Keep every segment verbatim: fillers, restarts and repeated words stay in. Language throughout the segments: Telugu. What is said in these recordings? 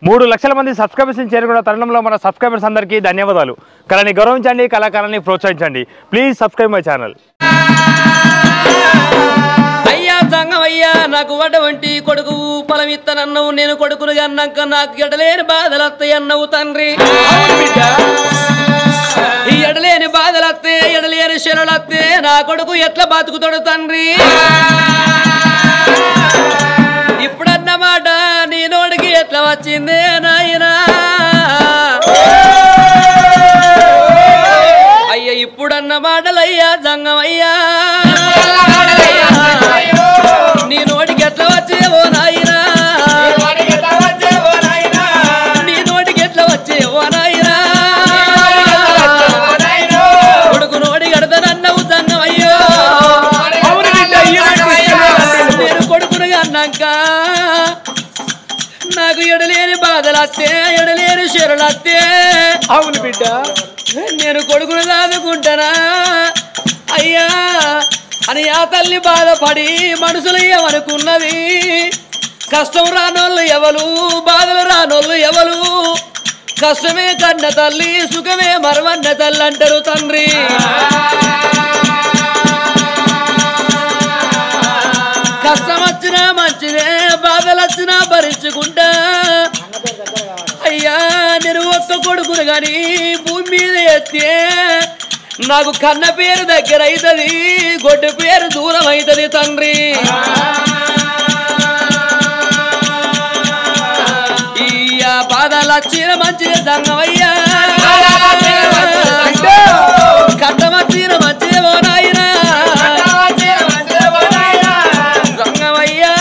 మూడు లక్షల మంది సబ్స్క్రైబర్స్ చేరుకున్న తరుణంలో మన సబ్స్క్రైబర్స్ అందరికీ ధన్యవాదాలు. కళని గౌరవించండి, కళాకారాన్ని ప్రోత్సహించండి. Please subscribe my channel. అయ్యా సంగమయ్యా, నాకు వడవంటి కొడుకు పొలమిత్తనన్నవు, నేను కొడుకును అన్నాక నాకు ఎడలేని బాధలు వస్తాయి అన్నవు తండ్రి. ఈ ఎడలేని బాధలు వస్తే ఎడలేని శనులు వస్తే నా కొడుకు ఎట్లా బతుకుతాడు తండ్రి? ఇప్పుడన్నమాట నీ నోడికి ఎట్లా వచ్చిందే నాయనా? అయ్యా ఇప్పుడన్న మాటలయ్యా సంగమయ్యా, నీ నోటికి ఎట్లా వచ్చేవో నాయనా, నీ నోటికి ఎట్లా వచ్చేవో నాయనా? కొడుకు నోటి కడతానన్నావు సంగమయ్యో, నేను కొడుకును అన్నాక నాకు ఎడలేని బాధలు వస్తే ఎడలేని శరులు వస్తే, అవును బిడ్డ నేను కొడుకును దాదుకుంటానా అయ్యా అని ఆ తల్లి బాధపడి మనసులు ఏమనుకున్నది? కష్టం రానోళ్ళు ఎవరు, బాధలు రానోళ్ళు ఎవరు? కష్టమే కన్న తల్లి, సుఖమే మరవన్న తల్లి అంటారు తండ్రి. కష్టం వచ్చినా మంచిదే, బాధలు వచ్చినా భరించుకుంటా అయ్యా. నేను ఒక్క కొడుకును గాని భూమి మీద ఎత్తే నాకు కన్న పేరు దగ్గర అవుతుంది, గొడ్డు పేరు దూరం అవుతుంది తండ్రి. ఇయ్యా బాధలు వచ్చిన మంచిదే సంగమయ్యా, కష్టం వచ్చిన మంచిదే ఓ నాయనా సంగమయ్యా.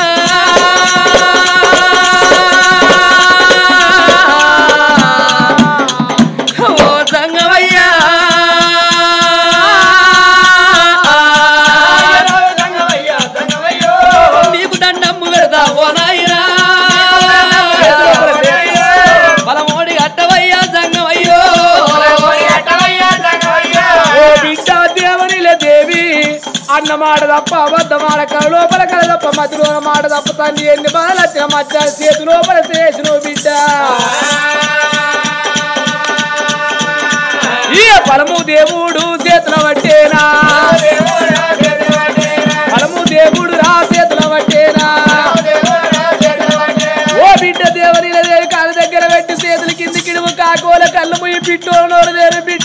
అన్న మాట తప్ప అబద్ధ మాట కల లోపల కల తప్ప మధ్యలో మాట తప్ప తండ్రి ఎన్ని బాధలు వచ్చిన మధ్య చేతి లోపల చేసిన బిడ్డ. ఈ ఫలము దేవుడు చేతుల పట్టేనా, ఫలము దేవుడు రా చేతుల పట్టేనా? ఓ బిడ్డ దేవని దేవి కాళ్ళ దగ్గర పెట్టి చేతులు కింది కిడుము కాకోల కళ్ళు ముయ్యి పిట్టోలు నోరు దేరు బిడ్డ.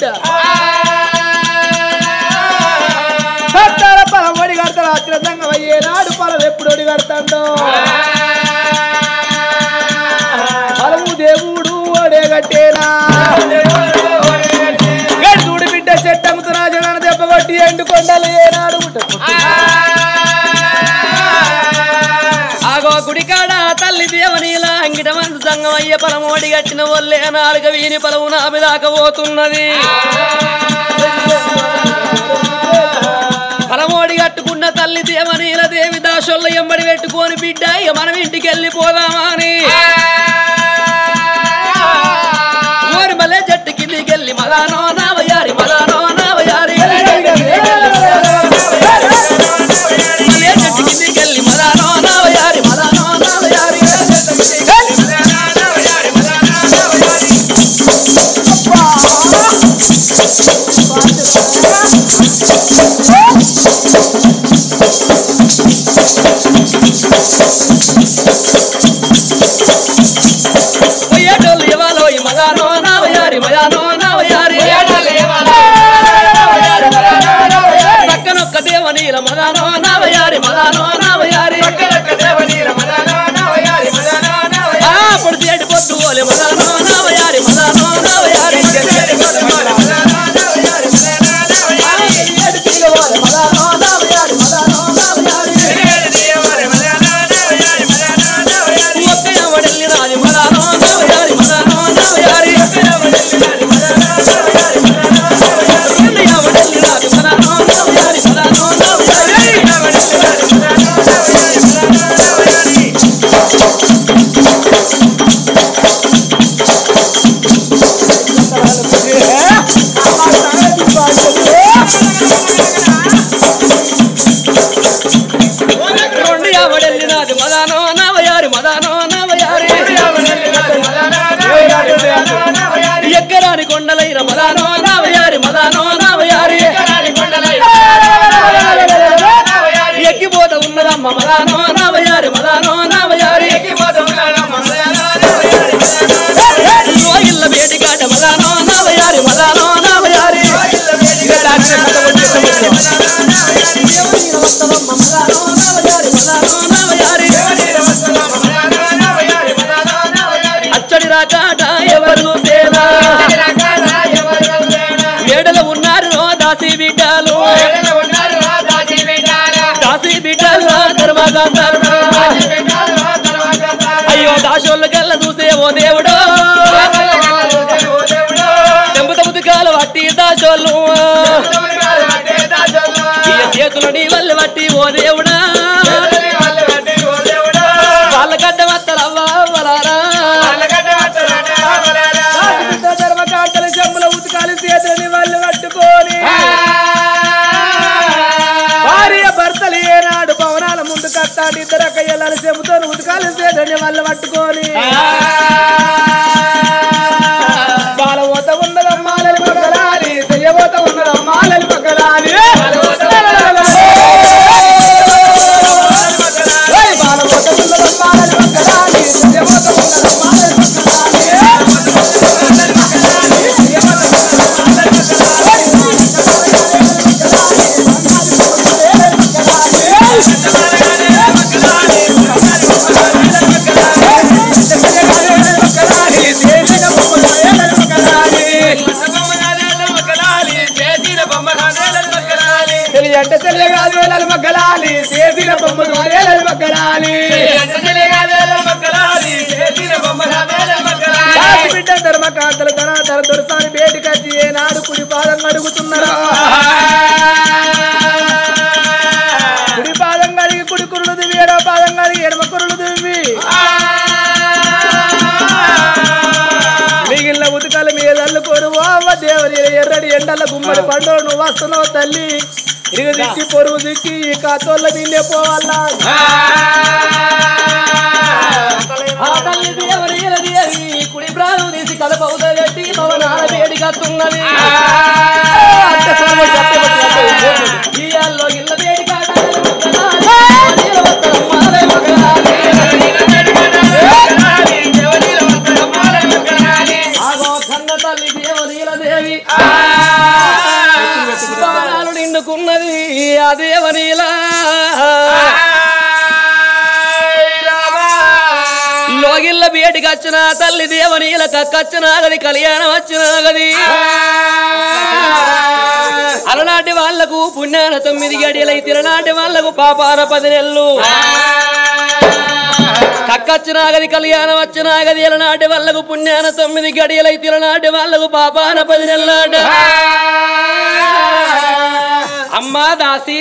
పొలం ఒడి కడతాడు అత్యంతంగా అయ్యేనాడు పొలం ఎప్పుడు ఒడి కడతాడో? పొలము దేవుడు ఒడే కట్టేనా? చూడు బిడ్డ చెట్టు అమ్ముతున్నా జనాన్ని దెబ్బ కొట్టి ఎండు కొండలు ఏనాడు ఆగో గుడికాడ తల్లి దేవనీలా అంగిట మంది సంగమయ్య పొలం ఒడి కట్టిన వల్లే నాలుగ వీని పొలము నా మీదాక పోతున్నది. పొలమోడి కట్టుకున్న తల్లి దేవనీల దేవి దాసోళ్ళ ఎంబడి పెట్టుకొని బిడ్డ ఇక మనం ఇంటికి వెళ్ళిపోదామా అని ఓరి మళ్ళీ చెట్టు కిందికి వెళ్ళి మదానో నావయారి మదానో నావయారి మళ్ళీ చెట్టు కిందికి వెళ్ళి మదానో నావయారి మదానో నావయారి పక్కనొక్క దేవనీల మదానో నావయారి మదానో నావయారి పొడి చేటి పొద్దు ఓలే మదానో నావయారి మదానో నావయారి ఒక్క ఎవడెళ్ళి రాజు మదానో నావయారి మదానో నావయారి దాసి బిడ్డలు దాసి బిడ్డలు ధర్మకాంతలు అయ్యో దాసోళ్ళు కళ్ళ చూసే ఓ దేవుడు చెంబుత ముతుకాలు వట్టి దాసోళ్ళు చేతులు నీ వల్ల వట్టి ఓ దేవుడా వాళ్ళ గడ్డ వత్తరవ్వా ధర్మకాంతల చెంబుల ఉతకాలి చేతులని వాళ్ళు పట్టుకొని భార్య భర్తలు ఏనాడు భవనాల ముందు కట్టాలి ఇద్దరు అక్కయ్యల చెంబుతో ఉతకాలి చేతులని వాళ్ళు పట్టుకొని బాలవోత ఉన్నదమ్మాలని పక్కలాలి చెయ్యబోత ఉన్నదమ్మాలని పక్కలాలి బాలవోత ఉన్నదమ్మాలని పక్కలాలి చెయ్యబోత ఉన్నదమ్మాలని అంటే తెలియగాదు వేలాలు మగ్గలాలి చేసిన బొమ్మలు వేలాలు మగ్గలాలి బిడ్డ ధర్మకాంతలు ధర ధర దొరసాని బేటికచ్చి ఏనాడు కుడి పాదం అడుగుతున్నారా కుడి పాదం కడిగి కుడి కురులు దివి ఎడమ పాదం కడిగి ఎడమ కురులు దివి మిగిలిన ఉతకాల మీద అల్లుకోరు ఓ దేవుని ఎర్రడి ఎండల గుమ్మడి పండు నువ్వు వస్తున్నావు తల్లి ఇరుగు దిక్కి పొరుగు దిక్కి ఈ కాతోళ్ళ నిండే పోవాలా కుడి ప్రాణం తీసి కలపవుతగట్టి భవనాల వేడి కత్తున్నది ఇయాల్లో ఇళ్ళ వేడి ఆగో కన్న తల్లి దేవనీల దేవి భవనాలు నిండుకున్నది ఆ దేవనీలా లోగిళ్ళ బేటికి వచ్చిన తల్లి దేవనీల కక్కచ్చినా గది కళ్యాణం వచ్చినా గది అలనాటి వాళ్లకు పుణ్యాన తొమ్మిది గడియలై తిరనాటి వాళ్లకు పాపాన పది నెలలు కక్కచ్చినా గది కళ్యాణం వచ్చినా గది ఎలనాటి వాళ్లకు పుణ్యాన తొమ్మిది గడియలై తిరనాటి వాళ్లకు పాపాన పది నెలలాట అమ్మా దాసి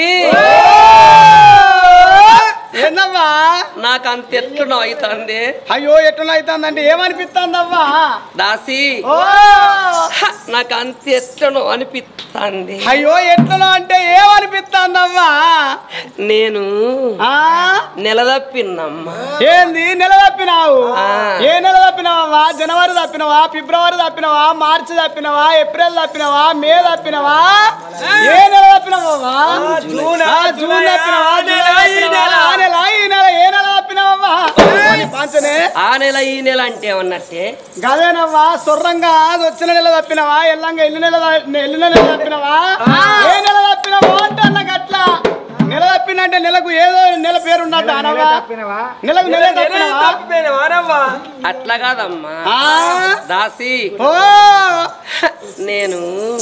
ఏందవ్వా నాకు అంత ఎట్లునో అవుతుంది అయ్యో ఎట్లా అవుతుందండి ఏమనిపిస్తుందవ్వా దాసి నాకు అంత ఎట్లనో అనిపిస్తుంది అయ్యో ఎట్లా అంటే ఏమనిపిస్తుందవ్వా నేను ఆ నెలదప్పినమ్మా ఏంది నెల తప్పినావు ఏ నెల తప్పినావా జనవరి తప్పినవా ఫిబ్రవరి తప్పినవా మార్చి తప్పినవా ఏప్రిల్ తప్పినవా మే తప్పినవా ఏ నెల తప్పినవా జూన్ జూన్ తప్పినవా ఈ నెల ఏ నెల తప్పినవా ఆ నెల ఈ నెల అంటే ఉన్నట్టే గదేనవ్వా సొర్రంగా వచ్చిన నెల తప్పినవా ఎల్లంగా ఎల్లు నెల ఎల్లు నెల తప్పినవా ఏ నెల తప్పినవా అంటే అన్న గట్ల నెల తప్పినంటే నెలకు ఏదో నెల పేరు ఉన్నట్టు అనవా నెలకు నెల తప్పినవా అట్లా కాదమ్మా దాసి ఓ నేను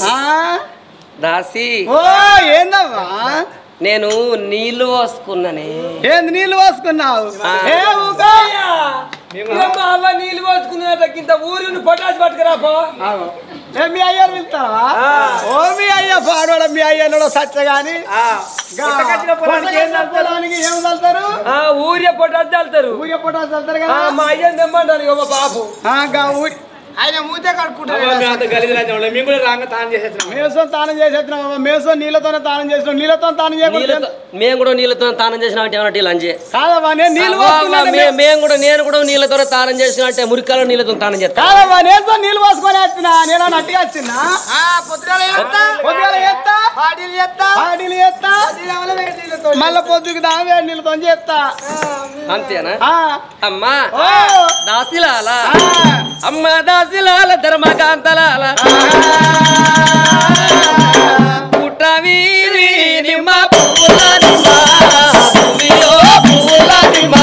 దాసి ఓ ఏందవ్వా నేను నీళ్లు పోసుకున్నానే ఏంది నీళ్లు పోసుకున్నావు నీళ్లు పోసుకున్నట్టు ఊరిని పొటాసి పట్టుకురాపో మీ అయ్యారు వెళ్తావా ఓ మీ అయ్య పాడోడ మీ అయ్యలో సచ్చ గాని పొలానికి ఏం చల్లుతారు ఊరియ పొటాసి చల్లుతారు ఊరియ పొటాసి చల్లుతారు కదా మా అయ్యని తెమ్మంటారు మా బాబు ఊరి ఆయన మూతే కడుక్కుంటారు మేసం తానం చేసేస్తున్నాం మేసం నీళ్ళతోనే తానం చేసినాం నీళ్ళతో తానం చేయకుండా మేము కూడా నీళ్ళతో తానం చేసినట్టు లంచే కాదమ్మా నేను నీళ్ళు మేము కూడా నేను కూడా నీళ్ళతో తానం చేసినట్టే మురికాలో నీళ్ళతో తానం చేస్తా కాదమ్మా నేను నీళ్ళు పోసుకొని వచ్చినా నేను నట్టిగా వచ్చినా మళ్ళా పొద్దుకు దావే నీళ్ళతో చేస్తా అంతేనా అమ్మా దాసిలాల అమ్మ దాసిలాల ధర్మకాంతలాల పుట్టవీరి నిమ్మ పువ్వుల నిమ్మ పువ్వియో పువ్వుల నిమ్మ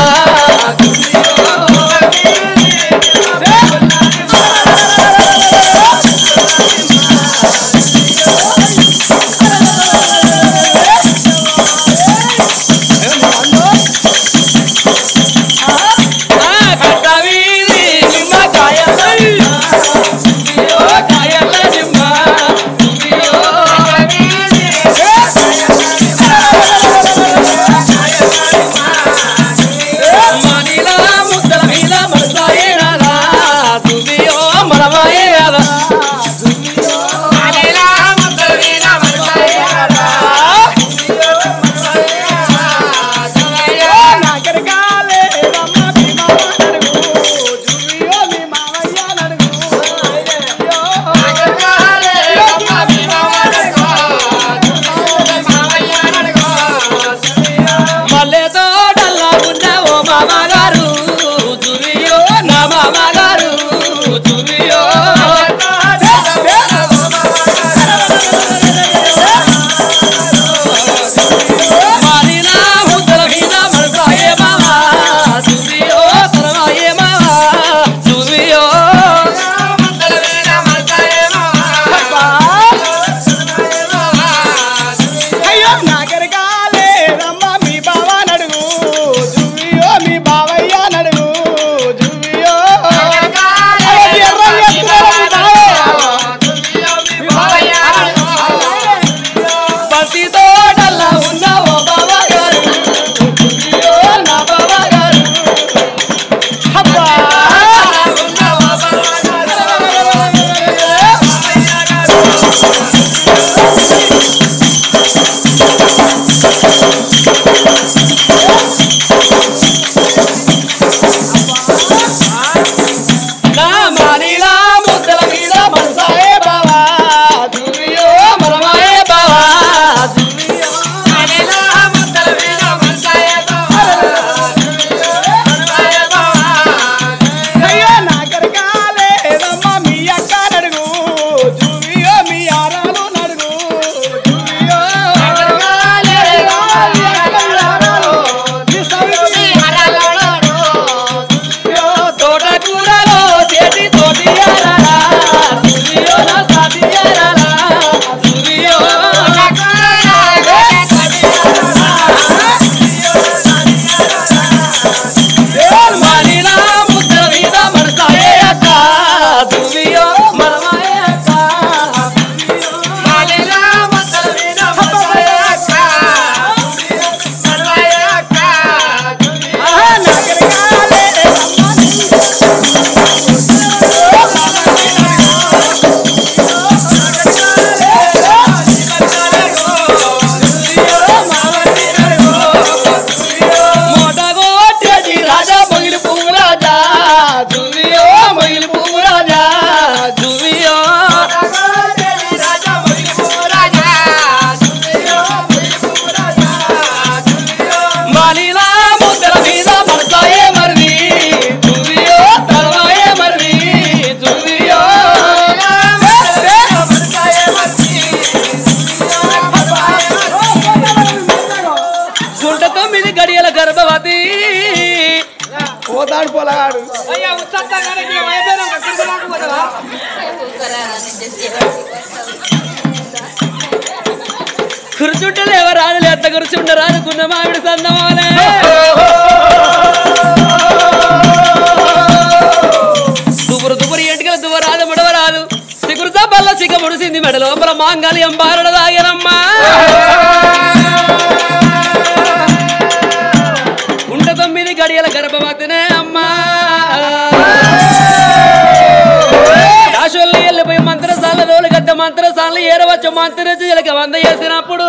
పూసిన మామిడి సందమాలే దుబురు దుబురు ఎంటికల దువరాదు ముడవరాదు సిగురు తప్పల్ల సిగ ముడిసింది మెడ లోపల మాంగళ్యం బారడ దాగనమ్మా ఉండ తొమ్మిది గడియల గర్భవతినే అమ్మా దాశోల్ని వెళ్ళిపోయి మంత్రశాల రోలు గద్ద మంత్రశాల ఏరవచ్చు మంత్రజీలకి వంద చేసినప్పుడు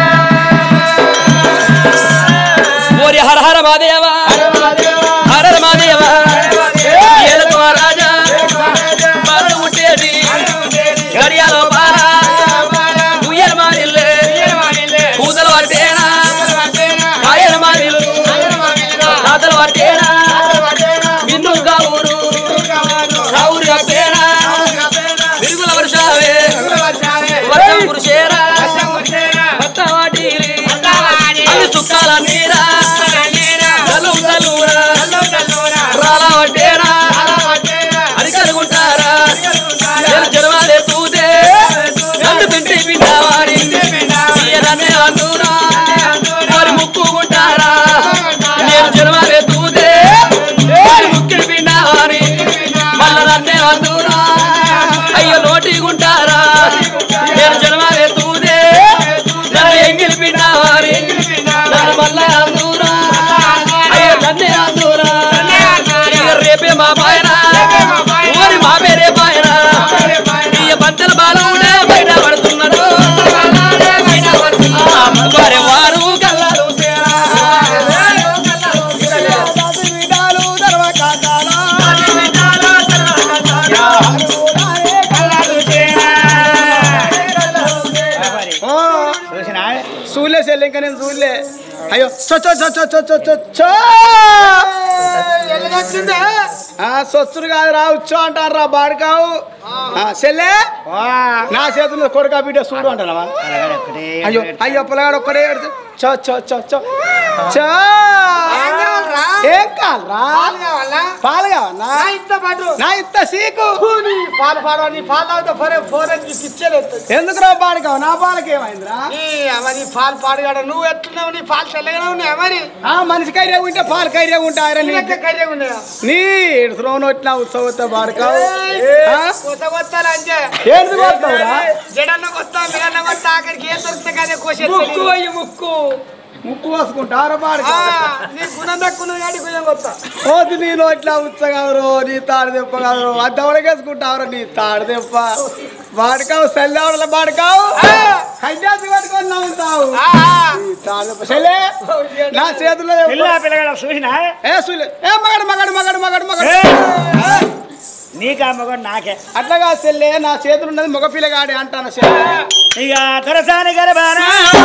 ఓరి హర హర మాదేవ హర హర మాదేవ ఏలతో రాజా బాలు ముట్టేది గడియాలో బాల ఉయ్యల మాదిల్లే కూదలు పట్టేనా కాయల మాదిలు తాతలు పట్టేనా మిన్ను కావురు కావురు కప్పేనా విరుగుల వర్షావే వర్షం కురిసేరా భర్త వాటిలి అవి సుఖాల నీరా నలు నలురా రాల పట్టేనా అని కనుకుంటారా నేను జన్మాలే తూదే నన్ను తింటే పిండావారి తీయననే అందురా వారి ముక్కుకుంటారా నేను జన్మాలే తూదే ముక్కి పిండావారి మళ్ళా నన్నే అందురా అయ్యో నోటికుంటారా నేను జన్మాలే తూదే నన్ను ఎంగిలి పిండావారి నన్ను మళ్ళా అందురా అయ్యో నన్నే అందురా రేపే మా బాయనా ఊరి మా పేరే బాయనా ఈ బంతల బాలుడే బయట పడుతున్నాడు వారే వారు గల్లాలు చూలే సెల్ ఇంకా నేను చూడలే అయ్యో చో చో చో చో చో చో చో చో సొచ్చుడు కాదు రా ఉచ్చో అంటారు రా బాడుకావు సెల్లే నా చేతుల్లో కొడుకా బిడ్డ చూడు అంటానవా అయ్యో అయ్యో పిల్లగాడు ఒక్కడే చో చో చో చో చో ఏం కావాలరా పాలు కావాలా నా ఇత్త సీకు పాలు పాడవని పాలు తాగుతా ఫోరే ఫోరే ఇచ్చేది ఎందుకు రా బాడుకావు నా పాలకి ఏమైందిరా అవన్నీ పాలు పాడుగాడు నువ్వు ఎట్లున్నావు నీ పాలు చల్లగా ఉన్నాయి అవని ఆ మనిషి కైరే ఉంటే పాలు కైరే ఉంటాయరా నీ కర్రీ ఉన్నాయి నీ త్రోన్ వచ్చిన ఉత్సవత బాడుకావు కొత్తలు అంటే ఏంటి కొడతావురా జడన్న కొత్త మీరన్న కొత్త ఆఖరికి ఏ దొరికితే కదా కోసే ముక్కు అయ్యి ముక్కు ముక్కు వేసుకుంటారా బాడుకావు నీ గుణం దక్కును కానీ గుణం కొత్త ఓది నేను ఇట్లా ఉచ్చగలరు నీ తాడు తెప్పగలరు అద్దవడకేసుకుంటారు నీ తాడు తెప్ప బాడుకావు సెల్లెవడల బాడుకావు హైజాతి పట్టుకొని నవ్వుతావు నీ తాడు తెప్ప సెల్లే నా చేతుల్లో పిల్లగాడు చూసినా ఏ సులే ఏ మగడు మగడు మగడు మగడు మగడు నీకా మగడు నాకే అట్లాగా సెల్లే నా చేతులు ఉన్నది మగ పిల్లగాడి అంటాను సెల్లే ఇక దొరసాని గర్భానా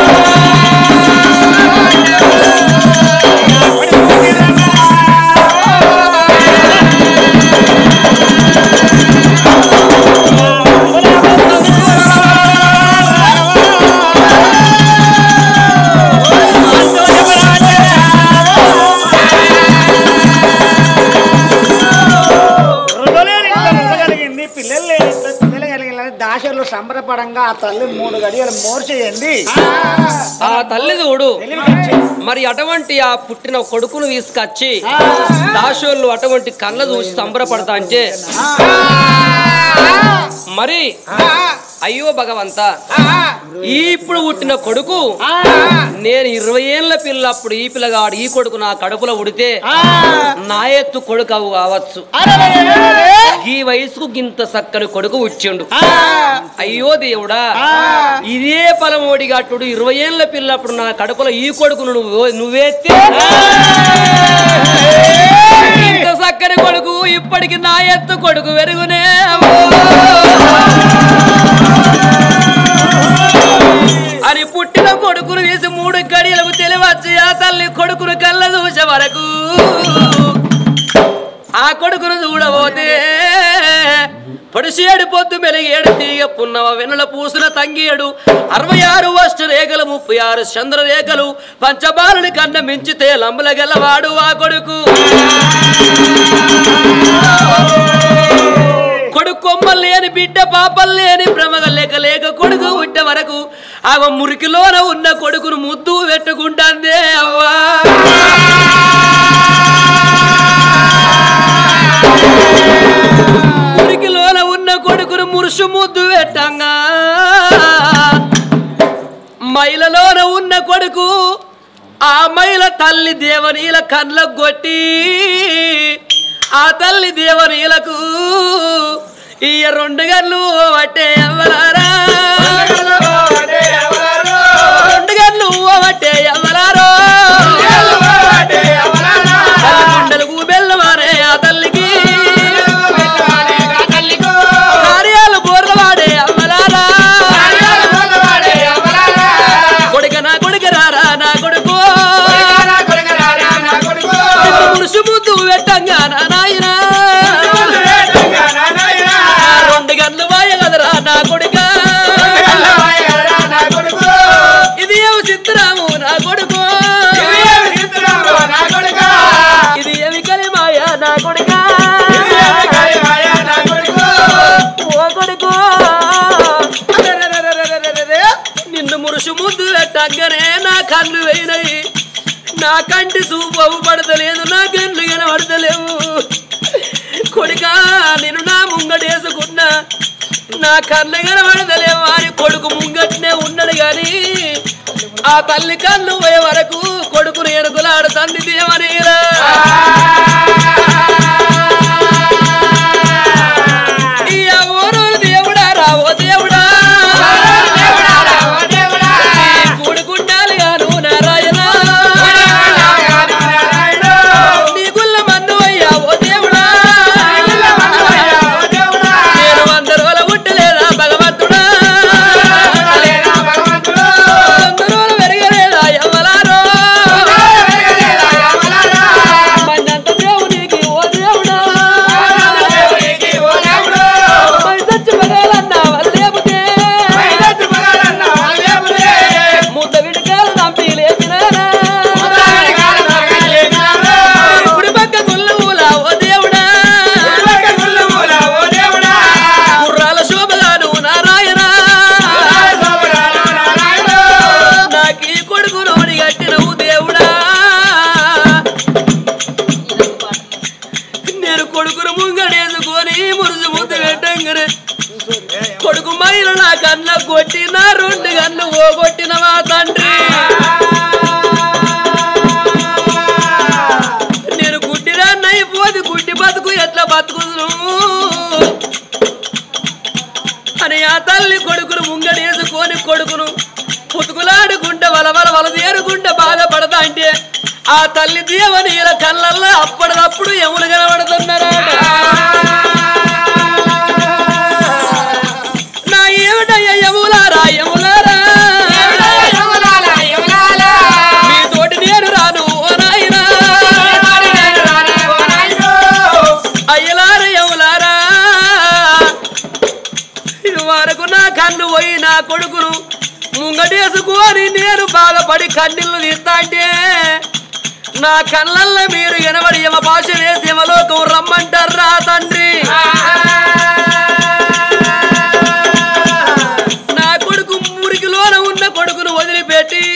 దాశలు సంబరపడంగా ఆ తల్లి మూడు గడియలు మోర్చేయండి ఆ తల్లి చూడు మరి అటువంటి ఆ పుట్టిన కొడుకును తీసుకొచ్చి దాశోళ్ళు అటువంటి కళ్ళ చూసి సంబరపడతా అంటే మరి అయ్యో భగవంత ఈ ఇప్పుడు పుట్టిన కొడుకు నేను ఇరవై ఏళ్ళ పిల్ల అప్పుడు ఈ పిల్లగాడు ఈ కొడుకు నా కడుపులో ఉడితే నా ఎత్తు కొడుకు అవు కావచ్చు ఈ వయసుకు గింత చక్కని కొడుకు ఉచ్చిండు అయ్యో దేవుడా ఇదే పలమోడిగాటుడు ఇరవై ఏళ్ళ పిల్లప్పుడు నా కడుపులో ఈ కొడుకును నువ్వు నువ్వేస్తే ఇంత చక్కని కొడుకు ఇప్పటికి నా ఎత్తు కొడుకు వెరుగునే అని పుట్టిన కొడుకును వేసి మూడు గడియలకు తెలివచ్చి ఆ తల్లి కొడుకును కళ్ళ చూసే వరకు ఆ కొడుకును చూడబోతే పొడిసేడు పొద్దు మెలిగేడు తీగ పున్నవ వెనుల పూసిన తంగేడు అరవై ఆరు వర్ష రేఖలు ముప్పై ఆరు చంద్ర రేఖలు పంచబాలుని కన్న మించితే లంబల గెలవాడు ఆ కొడుకు కొడుకు కొమ్మలు లేని బిడ్డ పాపలు లేని భ్రమగ లేక లేక కొడుకు ఉట్ట వరకు ఆ మురికిలోన ఉన్న కొడుకును ముద్దు పెట్టుకుంటాందే అవ్వా మురికిలోన ఉన్న కొడుకును మురుసు ముద్దు పెట్టంగా మైలలోన ఉన్న కొడుకు ఆ మైల తల్లి దేవనీల కళ్ళకు కొట్టి ఆ తల్లి దేవనీలకు ఈ రెండు గన్లు పట్టే ఎవ్వలారా రెండు గన్లు పట్టే ఎవ్వలారో గుండెలకు బెల్లమారే ఆ తల్లికి కార్యాలు బోర్ల వాడే అవ్వలారా కొడుక నా కొడుక రారా నా కొడుకు పురుషు ముద్దు పెట్టంగా నా నాయన రెండు గన్లు వాయ కదరా నా కొడుక ఇది ఏమి చిత్రము నా కొడుకు ఇది ఏమి కలిమాయ నా కొడుక ఓ కొడుకు నిన్ను మురుసు ముద్దు పెట్టంగానే నా కళ్ళు వేయినాయి నా కంటి చూపు పడతలేదు నా కళ్ళు కనబడతలేవు కొడుక నేను నా ముంగడేసుకున్నా నా కళ్ళు కనబడతలేవు అని కొడుకు ముంగట్నే ఉన్నాడు గాని ఆ తల్లి కళ్ళు పోయే వరకు కొడుకును ఎనుగులాడుతుంది దేవనీరా ఈ ఊరు దేవుడా రావో దేవుడా కూడుకుంటాలి గాను నారాయణ నీ గుల్ల మన్ను అయ్యా ఓ దేవుడా నేను వంద రోజుల పుట్టలేదా భగవంతుడా వంద రోజులు పెరగలేదా ఎవలారో మన్నంత దేవునికి ఓ దేవుడా మై సచ్చి పగలన్నా వల్లేపుతే ముద్ద విడకాలు నంపి లేపినారా ఇప్పుడు పక్క గుల్లవులా ఓ దేవుడా గుర్రాల శోభగాను నారాయణ నాకీ కొడుకు నోడి కట్టినవు దేవుడా నేను కొడుకును ముంగడేసుకొని మురుసు ముద్దు పెట్టంగరే కొడుకు మైలు నా కన్న కొట్టి నా రెండు కన్ను ఓగొట్టిన మా తండ్రి నేను గుడ్డిరాన్నైపోది గుడ్డి బతుకు ఎట్లా బతుకును అని ఆ తల్లి కొడుకును ముంగడేసుకొని కొడుకును పుతుకులాడుకుంటే వల వల వల తేరుకుంటే బాధపడతా అంటే ఆ తల్లి దేవనీల కళ్ళల్లో అప్పటిదప్పుడు ఎములు కనబడుతున్నారాట నా ఏమిటయ్య యములారా యములారా మీ తోటి నేను రాను ఓ నాయనా అయ్యలారా యములారా ఇది వరకు నా కన్ను పోయి నా కొడుకును ముంగటేసుకొని నేను బాధపడి కన్నీళ్ళు తీస్తా అంటే నా కళ్ళల్లో మీరు ఎనబడి యమ భాష వేసి యమలోకం రమ్మంటారా తండ్రి నా కొడుకు మురికిలోన ఉన్న కొడుకును వదిలిపెట్టి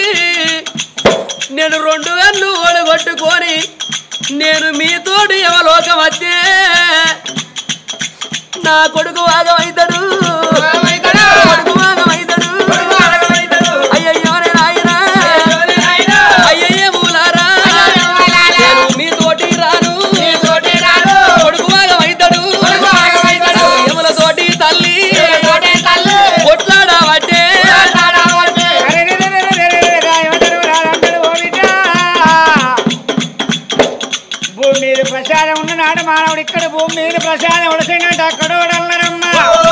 నేను రెండు గన్ను ఓడగొట్టుకొని నేను మీతోటి యమలోకం వచ్చే నా కొడుకు వాగమైతాడు కొడుకు వాగమైతాడు అయ్యయ్యో నాయన అయ్యయ్య మూలారా నేను మీతోటి రాను కొడుకు వాగమైతాడు యములతోటి తల్లి కొట్లాడబట్టే భూమి మీద ప్రసాదం ఉన్న నాడు మానవుడు ఇక్కడ భూమి మీద ప్రసాదం ఉడసినట్టు అక్కడ ఉడల్లరమ్మా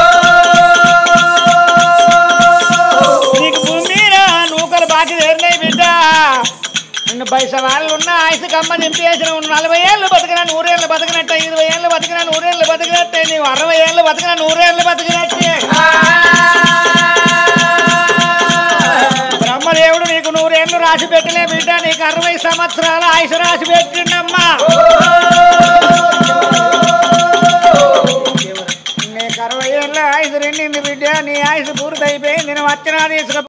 నీకు భూమి మీద నూకలు బాకి చేరినాయి బిడ్డ నిన్ను పైస వాళ్ళు ఉన్న ఆయుసు కమ్మ నింపేసిన నలభై ఏళ్ళు బతికినా నూరేళ్ళు బతికినట్టే ఇరవై ఏళ్ళు బతికినా నూరేళ్ళు బతికినట్టే నీవు అరవై ఏళ్ళు బతికినా నూరేళ్ళు బతికినట్టే బ్రహ్మదేవుడు నీకు నూరేళ్ళు రాసి పెట్టలే బిడ్డ నీకు అరవై సంవత్సరాల ఆయుష రాసి పెట్టిండమ్మా నీకు అరవై ఏళ్ళ ఆయుష రెండింది బిడ్డ నీ ఆయుష పూర్తి అయిపోయింది నేను వచ్చినా తీసుకు